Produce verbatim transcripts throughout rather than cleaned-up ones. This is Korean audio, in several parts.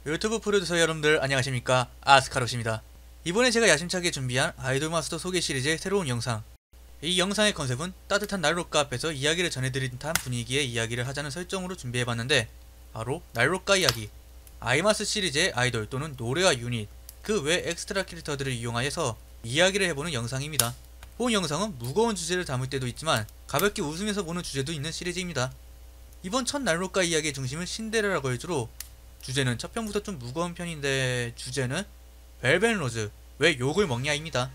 유튜브 프로듀서 여러분들 안녕하십니까, 아스카롯입니다. 이번에 제가 야심차게 준비한 아이돌 마스터 소개 시리즈의 새로운 영상. 이 영상의 컨셉은 따뜻한 난로가 앞에서 이야기를 전해드린 듯한 분위기의 이야기를 하자는 설정으로 준비해봤는데, 바로 난로가 이야기, 아이마스 시리즈의 아이돌 또는 노래와 유닛, 그 외 엑스트라 캐릭터들을 이용하여서 이야기를 해보는 영상입니다. 본 영상은 무거운 주제를 담을 때도 있지만 가볍게 웃으면서 보는 주제도 있는 시리즈입니다. 이번 첫 난로가 이야기의 중심은 신데렐라 걸즈로, 주제는 첫 편부터 좀 무거운 편인데 주제는 벨벳 로즈, 왜 욕을 먹냐입니다.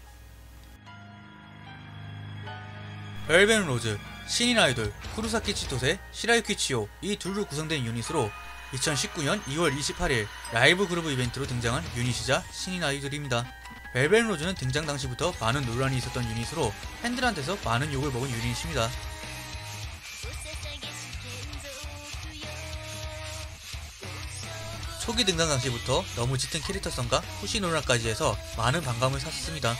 벨벳 로즈, 신인 아이돌 쿠로사키 치토세, 시라유키 치오 이 둘로 구성된 유닛으로 이천십구 년 이월 이십팔일 라이브 그룹 이벤트로 등장한 유닛이자 신인 아이돌입니다. 벨벳 로즈는 등장 당시부터 많은 논란이 있었던 유닛으로 팬들한테서 많은 욕을 먹은 유닛입니다. 초기 등장 당시부터 너무 짙은 캐릭터성과 푸시 논란까지 해서 많은 반감을 샀습니다.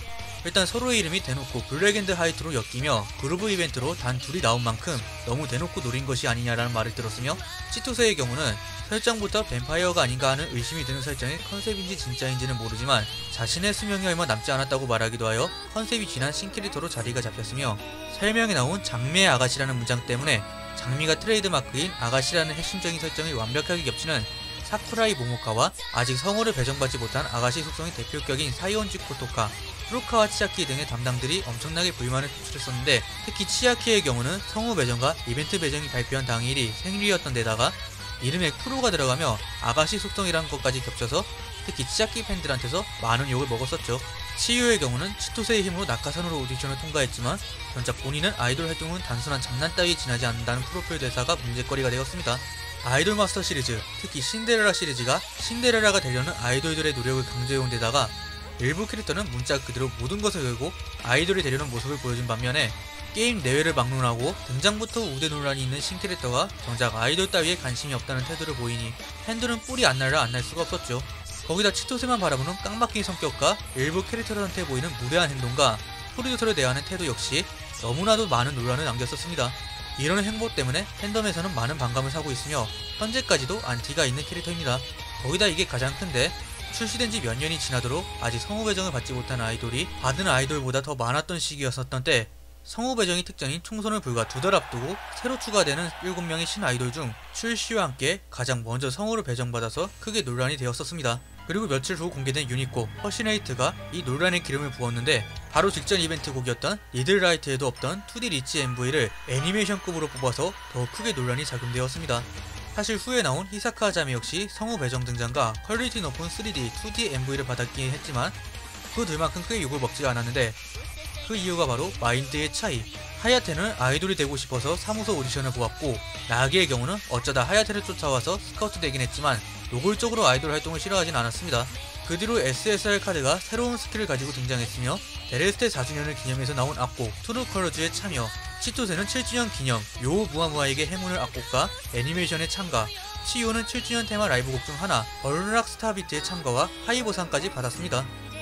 일단 서로의 이름이 대놓고 블랙앤드 화이트로 엮이며 그루브 이벤트로 단 둘이 나온 만큼 너무 대놓고 노린 것이 아니냐라는 말을 들었으며, 치토세의 경우는 설정부터 뱀파이어가 아닌가 하는 의심이 드는 설정이 컨셉인지 진짜인지는 모르지만 자신의 수명이 얼마 남지 않았다고 말하기도 하여 컨셉이 진한 신캐릭터로 자리가 잡혔으며, 설명에 나온 장미의 아가씨라는 문장 때문에 장미가 트레이드마크인 아가씨라는 핵심적인 설정이 완벽하게 겹치는 사쿠라이 모모카와 아직 성우를 배정받지 못한 아가씨 속성의 대표격인 사이온지 코토카, 후루카와 치아키 등의 담당들이 엄청나게 불만을 표출했었는데, 특히 치아키의 경우는 성우 배정과 이벤트 배정이 발표한 당일이 생일이었던 데다가 이름에 쿠로가 들어가며 아가씨 속성이라는 것까지 겹쳐서 특히 치아키 팬들한테서 많은 욕을 먹었었죠. 치유의 경우는 치토세의 힘으로 낙하산으로 오디션을 통과했지만 정작 본인은 아이돌 활동은 단순한 장난 따위에 지나지 않는다는 프로필 대사가 문제거리가 되었습니다. 아이돌 마스터 시리즈, 특히 신데렐라 시리즈가 신데렐라가 되려는 아이돌들의 노력을 강조해온 데다가 일부 캐릭터는 문자 그대로 모든 것을 걸고 아이돌이 되려는 모습을 보여준 반면에, 게임 내외를 막론하고 등장부터 우대 논란이 있는 신캐릭터가 정작 아이돌 따위에 관심이 없다는 태도를 보이니 팬들은 뿔이 안 날라 안 날 수가 없었죠. 거기다 치토세만 바라보는 깡박힌 성격과 일부 캐릭터들한테 보이는 무례한 행동과 프로듀서를 대하는 태도 역시 너무나도 많은 논란을 남겼었습니다. 이런 행보 때문에 팬덤에서는 많은 반감을 사고 있으며 현재까지도 안티가 있는 캐릭터입니다. 거기다 이게 가장 큰데, 출시된 지 몇 년이 지나도록 아직 성우 배정을 받지 못한 아이돌이 받은 아이돌보다 더 많았던 시기였었던 때, 성우 배정이 특정인 총선을 불과 두 달 앞두고 새로 추가되는 일곱 명의 신아이돌 중 출시와 함께 가장 먼저 성우를 배정받아서 크게 논란이 되었었습니다. 그리고 며칠 후 공개된 유닛곡 퍼시네이트가 이 논란에 기름을 부었는데, 바로 직전 이벤트 곡이었던 리들라이트에도 없던 투디 리치 엠브이를 애니메이션급으로 뽑아서 더 크게 논란이 자금되었습니다. 사실 후에 나온 히사카 아자미 역시 성우 배정 등장과 퀄리티 높은 쓰리디, 투디 엠브이를 받았긴 했지만 그 둘만큼 크게 욕을 먹지 않았는데, 그 이유가 바로 마인드의 차이. 하야테는 아이돌이 되고 싶어서 사무소 오디션을 보았고, 나기의 경우는 어쩌다 하야테를 쫓아와서 스카우트 되긴 했지만 노골적으로 아이돌 활동을 싫어하진 않았습니다. 그 뒤로 에스에스알 카드가 새로운 스킬을 가지고 등장했으며, 데레스테 사 주년을 기념해서 나온 악곡 트루 컬러즈에 참여, 치토세는 칠 주년 기념 요 무아무아에게 행운을 악곡과 애니메이션에 참가, 치요는 칠 주년 테마 라이브곡 중 하나 얼락 스타비트의 참가와 하이 보상까지 받았습니다.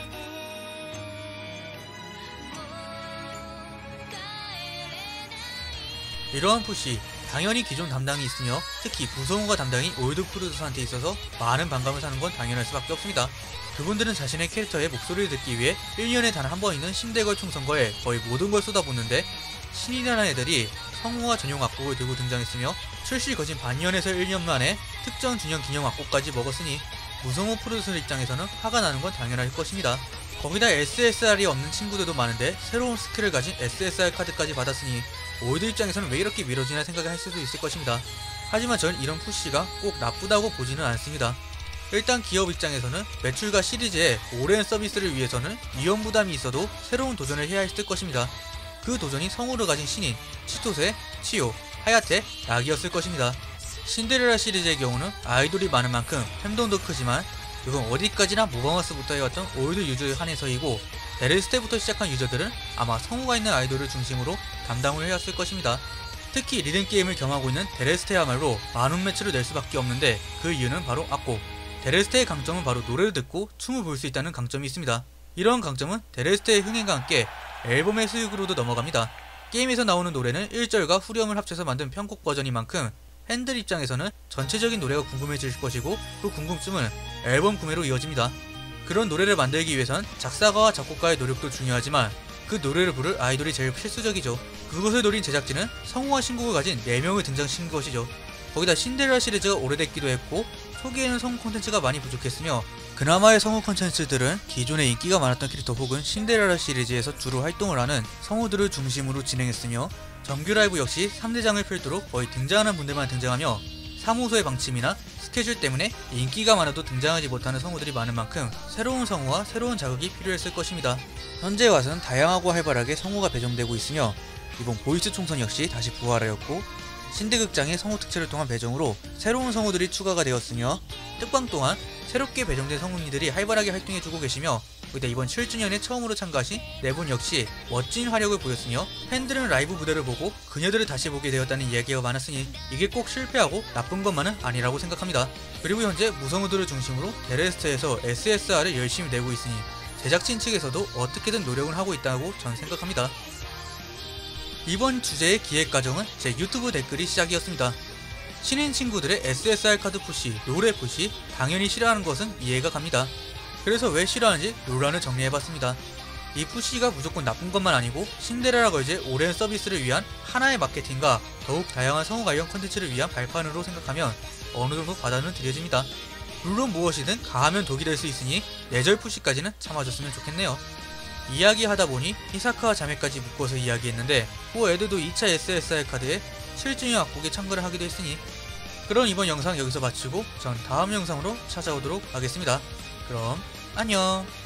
이러한 푸시, 당연히 기존 담당이 있으며 특히 부성우가 담당인 올드 프로듀서한테 있어서 많은 반감을 사는 건 당연할 수밖에 없습니다. 그분들은 자신의 캐릭터의 목소리를 듣기 위해 일 년에 단 한 번 있는 신대걸 총선거에 거의 모든 걸 쏟아붓는데, 신이라는 애들이 성우와 전용 악곡을 들고 등장했으며 출시 거진 반년에서 일 년 만에 특정 주년 기념 악곡까지 먹었으니 무성우 프로듀서 입장에서는 화가 나는 건 당연할 것입니다. 거기다 에스에스알이 없는 친구들도 많은데 새로운 스킬을 가진 에스에스알 카드까지 받았으니 올드 입장에서는 왜 이렇게 미뤄지나 생각을 할 수도 있을 것입니다. 하지만 전 이런 푸시가 꼭 나쁘다고 보지는 않습니다. 일단 기업 입장에서는 매출과 시리즈의 오랜 서비스를 위해서는 위험 부담이 있어도 새로운 도전을 해야 했을 것입니다. 그 도전이 성우를 가진 신인, 치토세, 치요, 하야테, 나기였을 것입니다. 신데렐라 시리즈의 경우는 아이돌이 많은 만큼 팬덤도 크지만 그건 어디까지나 모바마스부터 해왔던 올드 유저에 한해서이고, 데레스테부터 시작한 유저들은 아마 성우가 있는 아이돌을 중심으로 담당을 해왔을 것입니다. 특히 리듬게임을 겸하고 있는 데레스테야말로 많은 매출을 낼 수밖에 없는데, 그 이유는 바로 악곡. 데레스테의 강점은 바로 노래를 듣고 춤을 볼 수 있다는 강점이 있습니다. 이런 강점은 데레스테의 흥행과 함께 앨범의 수익으로도 넘어갑니다. 게임에서 나오는 노래는 일 절과 후렴을 합쳐서 만든 편곡 버전인 만큼 팬들 입장에서는 전체적인 노래가 궁금해질 것이고 그 궁금증은 앨범 구매로 이어집니다. 그런 노래를 만들기 위해선 작사가와 작곡가의 노력도 중요하지만 그 노래를 부를 아이돌이 제일 필수적이죠. 그것을 노린 제작진은 성우와 신곡을 가진 네 명을 등장시킨 것이죠. 거기다 신데렐라 시리즈가 오래됐기도 했고 초기에는 성우 콘텐츠가 많이 부족했으며 그나마의 성우 콘텐츠들은 기존에 인기가 많았던 캐릭터 혹은 신데렐라 시리즈에서 주로 활동을 하는 성우들을 중심으로 진행했으며 정규 라이브 역시 삼 대장을 필두로 거의 등장하는 분들만 등장하며 사무소의 방침이나 스케줄 때문에 인기가 많아도 등장하지 못하는 성우들이 많은 만큼 새로운 성우와 새로운 자극이 필요했을 것입니다. 현재 와서는 다양하고 활발하게 성우가 배정되고 있으며 이번 보이스 총선 역시 다시 부활하였고 신대극장의 성우 특채를 통한 배정으로 새로운 성우들이 추가가 되었으며 특방 또한 새롭게 배정된 성우님들이 활발하게 활동해주고 계시며 거기다 이번 칠 주년에 처음으로 참가하신 네 분 역시 멋진 활약을 보였으며 팬들은 라이브 무대를 보고 그녀들을 다시 보게 되었다는 이야기가 많았으니 이게 꼭 실패하고 나쁜 것만은 아니라고 생각합니다. 그리고 현재 무성우들을 중심으로 데레스트에서 에스에스알을 열심히 내고 있으니 제작진 측에서도 어떻게든 노력을 하고 있다고 전 생각합니다. 이번 주제의 기획 과정은 제 유튜브 댓글이 시작이었습니다. 신인 친구들의 에스에스알 카드 푸시, 롤의 푸시 당연히 싫어하는 것은 이해가 갑니다. 그래서 왜 싫어하는지 롤안을 정리해봤습니다. 이 푸시가 무조건 나쁜 것만 아니고 신데렐라 걸즈의 오랜 서비스를 위한 하나의 마케팅과 더욱 다양한 성우 관련 컨텐츠를 위한 발판으로 생각하면 어느정도 받아는 들여집니다. 물론 무엇이든 가하면 독이 될 수 있으니 뇌절 푸시까지는 참아줬으면 좋겠네요. 이야기하다보니 히사카와 자매까지 묶어서 이야기했는데 그 애들도 이 차 에스에스알 카드에 칠 주년 악곡에 참가를 하기도 했으니 그럼 이번 영상 여기서 마치고 전 다음 영상으로 찾아오도록 하겠습니다. 그럼 안녕.